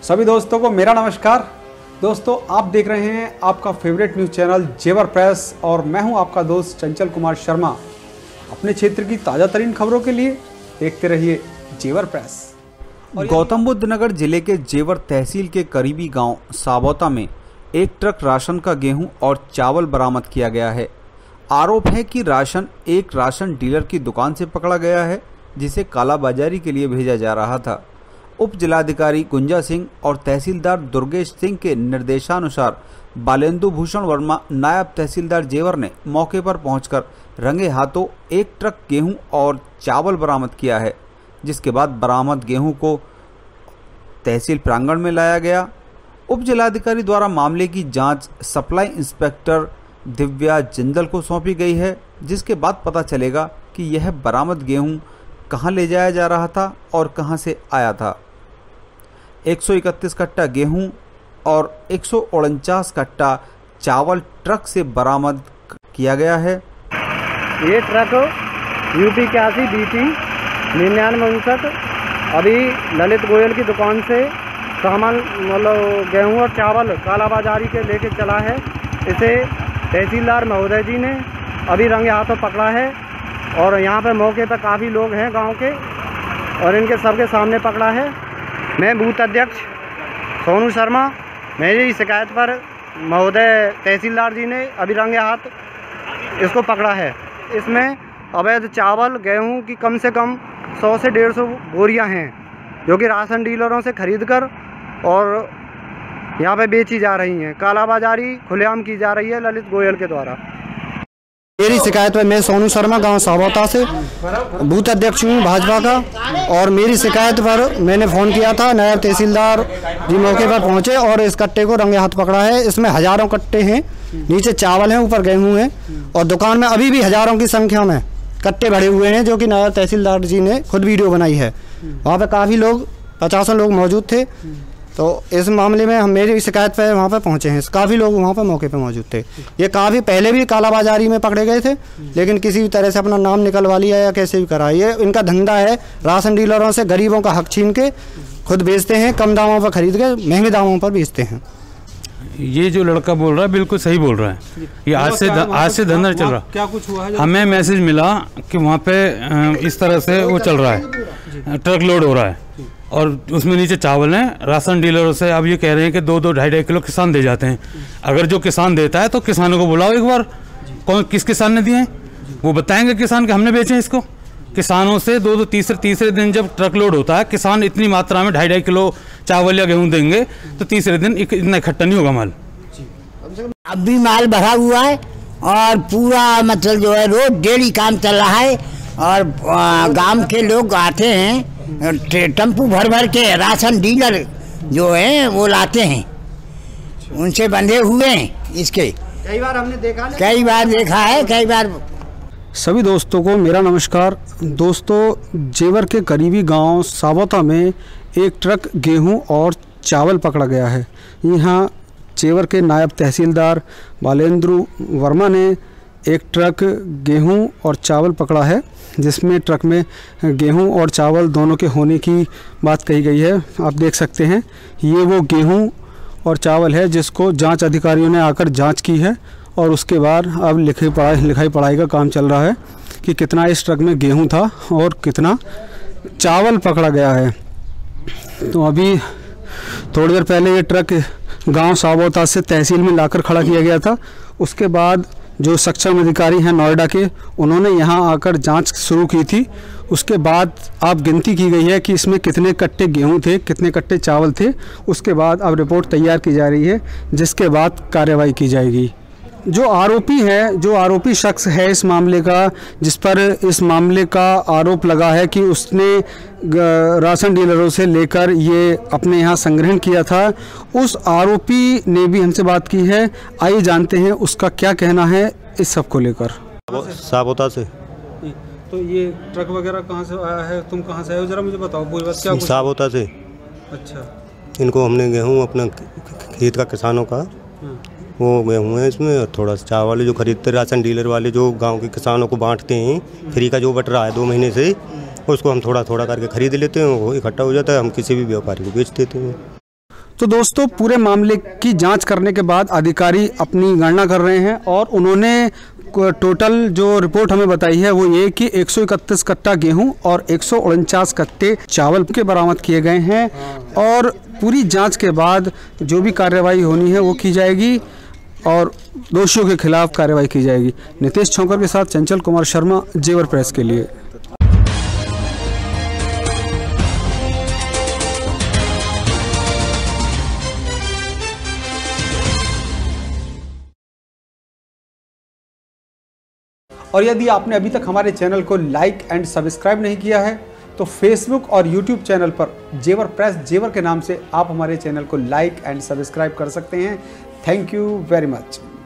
सभी दोस्तों को मेरा नमस्कार। दोस्तों, आप देख रहे हैं आपका favourite news channel Jewar press और मैं हूं आपका दोस्त चंचल कुमार शर्मा। अपने क्षेत्र की ताज़ा तरीन खबरों के लिए देखते रहिए जेवर प्रेस। गौतम बुद्ध नगर जिले के जेवर तहसील के करीबी गांव साबौता में एक ट्रक राशन का गेहूं और चावल बरामद किया गया है। आरोप है कि राशन एक राशन डीलर की दुकान से पकड़ा गया है, जिसे कालाबाजारी के लिए भेजा जा रहा था। उप जिलाधिकारी गुंजा सिंह और तहसीलदार दुर्गेश सिंह के निर्देशानुसार बालेंदु भूषण वर्मा नायब तहसीलदार जेवर ने मौके पर पहुंचकर रंगे हाथों एक ट्रक गेहूं और चावल बरामद किया है, जिसके बाद बरामद गेहूं को तहसील प्रांगण में लाया गया। उप जिलाधिकारी द्वारा मामले की जांच सप्लाई इंस्पेक्टर दिव्या जिंदल को सौंपी गई है, जिसके बाद पता चलेगा कि यह बरामद गेहूं कहां ले जाया जा रहा था और कहां से आया था। 131 कट्टा गेहूं और 149 कट्टा चावल ट्रक से बरामद किया गया है। ये ट्रक UP 81 BT 9959 अभी ललित गोयल की दुकान से सामान मतलब गेहूं और चावल कालाबाजारी के लेके चला है। इसे तहसीलदार महोदय जी ने अभी रंगे हाथों पकड़ा है और यहाँ पे मौके पर काफ़ी लोग हैं गांव के और इनके सबके सामने पकड़ा है। मैं बूथ अध्यक्ष सोनू शर्मा, मेरी शिकायत पर महोदय तहसीलदार जी ने अभी रंगे हाथ इसको पकड़ा है। इसमें अवैध चावल गेहूं की कम से कम 100 से 150 बोरियां हैं, जो कि राशन डीलरों से खरीदकर और यहाँ पे बेची जा रही हैं। कालाबाजारी खुलेआम की जा रही है ललित गोयल के द्वारा। मेरी शिकायत पर मैं सोनू शर्मा गांव साबौता से बूथ अध्यक्ष हूँ भाजपा का, और मेरी शिकायत पर मैंने फ़ोन किया था। नायब तहसीलदार जी मौके पर पहुंचे और इस कट्टे को रंगे हाथ पकड़ा है। इसमें हज़ारों कट्टे हैं, नीचे चावल हैं, ऊपर गेहूं हैं और दुकान में अभी भी हज़ारों की संख्या में कट्टे भरे हुए हैं, जो कि नायब तहसीलदार जी ने खुद वीडियो बनाई है। वहाँ पर काफ़ी लोग 50 लोग मौजूद थे। तो इस मामले में हम मेरी शिकायत पर वहाँ पर पहुँचे हैं। काफ़ी लोग वहाँ पर मौके पर मौजूद थे। ये काफ़ी पहले भी कालाबाजारी में पकड़े गए थे, लेकिन किसी भी तरह से अपना नाम निकलवा लिया या कैसे भी करा। ये इनका धंधा है, राशन डीलरों से गरीबों का हक छीन के खुद बेचते हैं, कम दामों पर खरीद के महंगे दामों पर बेचते हैं। ये जो लड़का बोल रहा है बिल्कुल सही बोल रहा है। ये आज से धंधा चल रहा। क्या कुछ हुआ है? हमें मैसेज मिला कि वहाँ पे इस तरह से वो चल रहा है, ट्रक लोड हो रहा है और उसमें नीचे चावल है। राशन डीलरों से अब ये कह रहे हैं कि 2-2, 2.5 किलो किसान दे जाते हैं। अगर जो किसान देता है तो किसानों को बुलाओ एक बार, कौन किस किसान ने दिए हैं वो बताएंगे किसान के हमने बेचे इसको। किसानों से 2-2, तीसरे दिन जब ट्रक लोड होता है, किसान इतनी मात्रा में 2.5 किलो चावल या गेहूँ देंगे तो तीसरे दिन इतना इकट्ठा नहीं होगा माल। अब भी माल भरा हुआ है और पूरा मतलब जो है रोज डेली काम चल रहा है और गांव के लोग आते हैं, टेम्पू भर के राशन डीलर जो है वो लाते हैं, उनसे बंधे हुए हैं। इसके कई बार हमने देखा है, कई बार। सभी दोस्तों को मेरा नमस्कार। दोस्तों, जेवर के करीबी गांव साबौता में एक ट्रक गेहूं और चावल पकड़ा गया है। यहां जेवर के नायब तहसीलदार बालेंद्र वर्मा ने एक ट्रक गेहूं और चावल पकड़ा है, जिसमें ट्रक में गेहूं और चावल दोनों के होने की बात कही गई है। आप देख सकते हैं, ये वो गेहूं और चावल है जिसको जांच अधिकारियों ने आकर जांच की है और उसके बाद अब लिखाई पढ़ाई का काम चल रहा है कि कितना इस ट्रक में गेहूं था और कितना चावल पकड़ा गया है। तो अभी थोड़ी देर पहले ये ट्रक गांव साबौता से तहसील में लाकर खड़ा किया गया था। उसके बाद जो सक्षम अधिकारी हैं नोएडा के, उन्होंने यहां आकर जांच शुरू की थी। उसके बाद अब गिनती की गई है कि इसमें कितने कट्टे गेहूं थे, कितने कट्टे चावल थे। उसके बाद अब रिपोर्ट तैयार की जा रही है, जिसके बाद कार्रवाई की जाएगी। जो आरोपी शख्स है इस मामले का, जिस पर इस मामले का आरोप लगा है कि उसने राशन डीलरों से लेकर ये अपने यहाँ संग्रहण किया था, उस आरोपी ने भी हमसे बात की है। आइए जानते हैं उसका क्या कहना है इस सब को लेकर। साबौता से। तो ये ट्रक वगैरह कहाँ से आया है? तुम कहाँ से आए हो, जरा मुझे बताओ। क्या साबौता से। अच्छा। इनको हमने गेहूँ अपना खेत का किसानों का वो गेहूँ है इसमें, और थोड़ा सा चावल जो खरीदते राशन डीलर वाले जो गांव के किसानों को बांटते हैं, फ्री का जो बट रहा है 2 महीने से, उसको हम थोड़ा थोड़ा करके खरीद लेते हैं। वो इकट्ठा हो जाता है, हम किसी भी व्यापारी को बेच देते हैं। तो दोस्तों पूरे मामले की जांच करने के बाद अधिकारी अपनी गणना कर रहे हैं और उन्होंने टोटल जो रिपोर्ट हमें बताई है वो ये कि 131 कट्टा गेहूं और 149 कट्टे चावल के बरामद किए गए हैं और पूरी जांच के बाद जो भी कार्रवाई होनी है वो की जाएगी और दोषियों के खिलाफ कार्रवाई की जाएगी। नितेश छोंकर के साथ चंचल कुमार शर्मा, जेवर प्रेस के लिए। और यदि आपने अभी तक हमारे चैनल को लाइक एंड सब्सक्राइब नहीं किया है तो फेसबुक और यूट्यूब चैनल पर जेवर प्रेस जेवर के नाम से आप हमारे चैनल को लाइक एंड सब्सक्राइब कर सकते हैं। Thank you very much.